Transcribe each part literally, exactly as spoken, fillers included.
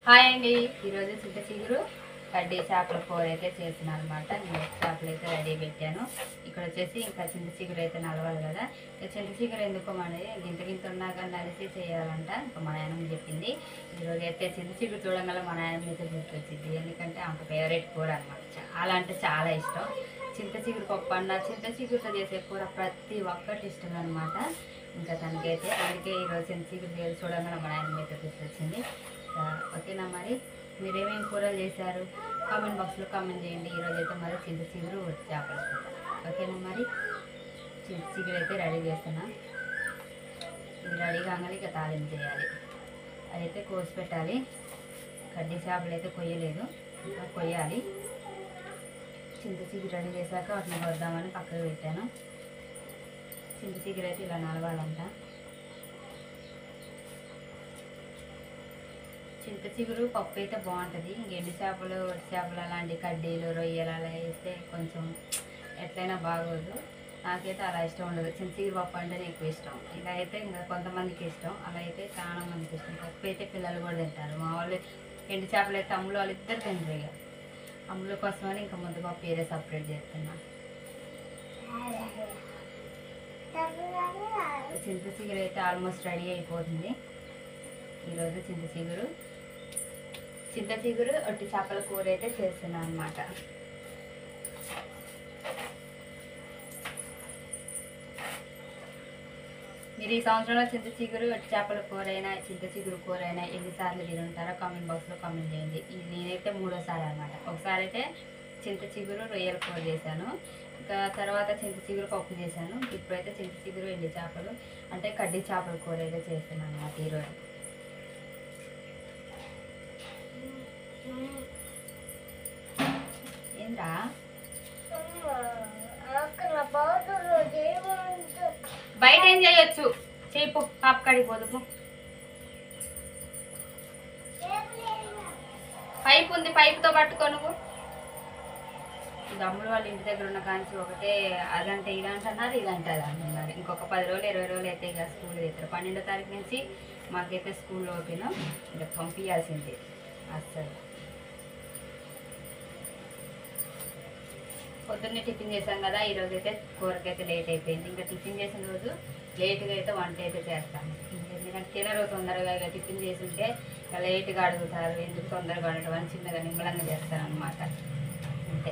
Hi అండి, ఈరోజు చింత చిగురు కడ్డీ చేపల కూర అయితే చేస్తున్నాను అనమాట. నేను చేపలు అయితే రెడీ పెట్టాను. ఇక్కడ వచ్చేసి ఇంకా చింత చిగురు అయితే నలవాలి కదా. ఇంకా చింత చిగురు ఎందుకో మన గింత గింత ఉన్నా కానీ నలిసి చేయాలంట. ఇంకా మా నాయనమ్మ చెప్పింది. ఈరోజు అయితే చింత చిగురు చూడగల మా నాయనమ్మ అయితే గుర్తొచ్చింది. ఎందుకంటే ఆమె ఫేవరెట్ కూర అనమాట. చాలా అంటే చాలా ఇష్టం. చింత చిగురు పప్పు అన్న చింత చిగురుతో చేసే కూర ప్రతి ఒక్కటి ఇష్టం అనమాట. ఇంకా తనకైతే అందుకే ఈరోజు చింత చిగురు చూడగల మా నాయనమ్మ అయితే గుర్తొచ్చింది. ఓకేనా, మరి మీరేమేమి కూరలు చేశారు కామెంట్ బాక్స్లో కామెంట్ చేయండి. ఈరోజు అయితే మరి చింత చిగురు చేపల కూర. ఓకేనా, మరి చింత చిగురు అయితే రెడీ చేస్తున్నా. ఇది రెడీ కాగానే ఇక తాలింపు చేయాలి. అదైతే కోసి పెట్టాలి. కడ్డీ చేపలు అయితే కొయ్యలేదు, ఇంకా కొయ్యాలి. చింత చిగురు రెడీ చేశాక వాటిని వద్దామని పక్కకు పెట్టాను. చింత చిగురు అయితే ఇలా నలవాలంట. చింత చిగురు పప్పు అయితే బాగుంటుంది. ఎండు చేపలు ఒట్టి చేపలు అలాంటి కడ్డీలు రొయ్యలు అలా వేస్తే కొంచెం ఎట్లయినా బాగోదు. నాకైతే అలా ఇష్టం ఉండదు. చింత చిగురు పప్పు అంటేనే ఎక్కువ ఇష్టం. ఇలా అయితే ఇంకా కొంతమందికి ఇష్టం, అలా అయితే చాలా మందికి ఇష్టం. పప్పు అయితే పిల్లలు కూడా తింటారు. మా వాళ్ళు ఎండు చేపలు అయితే అమ్ములు వాళ్ళు ఇద్దరు తింటారు. ఇక అమ్ముల కోసమని ఇంకా ముద్దపప్పు వేరే సపరేట్ చేస్తున్నా. చింత చిగురు అయితే ఆల్మోస్ట్ రెడీ అయిపోతుంది. ఈరోజు చింత చిగురు చింత చిగురు ఒట్టి చేపల కూర అయితే చేస్తున్నాను అనమాట. మీరు ఈ సంవత్సరంలో చింత చిగురు ఒట్టి చేపల కూర అయినా చింత చిగురు కూర అయినా ఎన్నిసార్లు తింటారో కామెంట్ బాక్స్లో కామెంట్ చేయండి. నేనైతే మూడోసారి అనమాట. ఒకసారి అయితే చింత చిగురు రొయ్యల కూర చేశాను, ఇంకా తర్వాత చింత చిగురు పప్పు చేశాను. ఇప్పుడైతే చింత చిగురు ఎండి చేపలు అంటే కడ్డీ చేపల కూర అయితే చేస్తున్నాను అనమాట ఈరోజు. ఏంద్రా బయట ఏం చేయొచ్చు చేపు పాప కడిగిపోదు. పైపు ఉంది, పైపుతో పట్టుకో. నువ్వు దమ్ములు వాళ్ళ ఇంటి దగ్గర ఉన్న కాంచి ఒకటే అదంటే ఇదంటున్నారు, ఇదంటే అది అంటున్నారు. ఇంకొక పది రోజులు ఇరవై రోజులు అయితే ఇక స్కూల్ అవుతారు. పన్నెండో తారీఖు నుంచి మాకైతే స్కూల్ ఓపెన్. ఇంకా పంపించాల్సిందే అస్సలు. పొద్దున్నే టిఫిన్ చేశాం కదా, ఈరోజు అయితే కూరకైతే లేట్ అయిపోయింది. ఇంకా టిఫిన్ చేసిన రోజు లేట్గా అయితే వంట అయితే చేస్తాను. ఎందుకంటే తినరు తొందరగా. ఇక టిఫిన్ చేస్తుంటే ఇక లేట్గా అడుగుతారు, ఎందుకు తొందరగా అడగడం అని చిన్నగా నిమ్మలంగా చేస్తాను అనమాట. అంతే,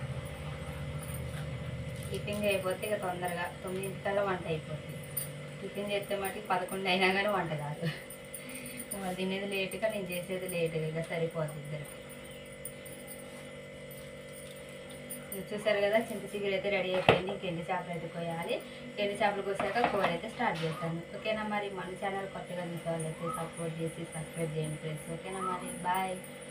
టిఫిన్ చేయకపోతే ఇక తొందరగా తొమ్మిదింటికల్లా వంట అయిపోతుంది. టిఫిన్ చేస్తే మటుకు పదకొండు అయినా కానీ వంట కాదు. వాళ్ళు తినేది లేటుగా, నేను చేసేది లేటుగా, ఇక సరిపోతుంది ఇద్దరికి. చూసారు కదా, చింత చిగురు అయితే రెడీ అయిపోయింది. ఇంకెండి చేపలు అయితే కోయాలి. ఎండి చేపలు కోసాక కూర అయితే స్టార్ట్ చేస్తాను. ఓకేనా, మరి మన ఛానల్ కొత్తగా చూసే వాళ్ళు అయితే సపోర్ట్ చేసి సబ్స్క్రైబ్ చేయండి ఫ్రెండ్స్. ఓకేనా, మరి బాయ్.